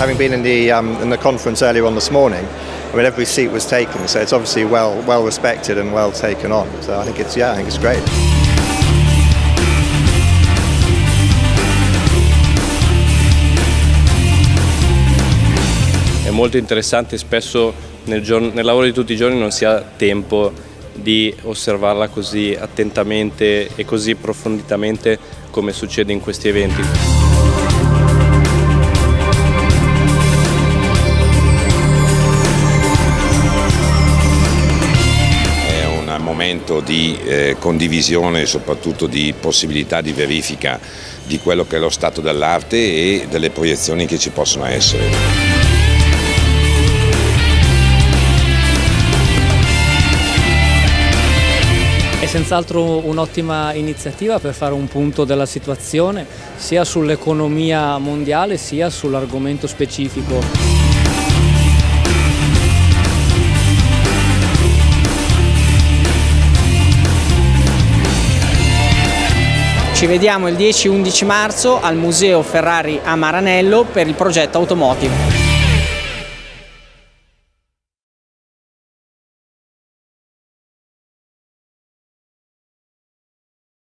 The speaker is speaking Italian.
having been in the conference earlier on this morning, I mean, every seat was taken, so it's obviously well respected and well taken on. So I think it's great. È molto interessante, spesso nel lavoro di tutti i giorni non si ha tempo di osservarla così attentamente e così approfonditamente come succede in questi eventi. È un momento di condivisione e soprattutto di possibilità di verifica di quello che è lo stato dell'arte e delle proiezioni che ci possono essere. È senz'altro un'ottima iniziativa per fare un punto della situazione, sia sull'economia mondiale sia sull'argomento specifico. Ci vediamo il 10-11 marzo al Museo Ferrari a Maranello per il progetto Automotive.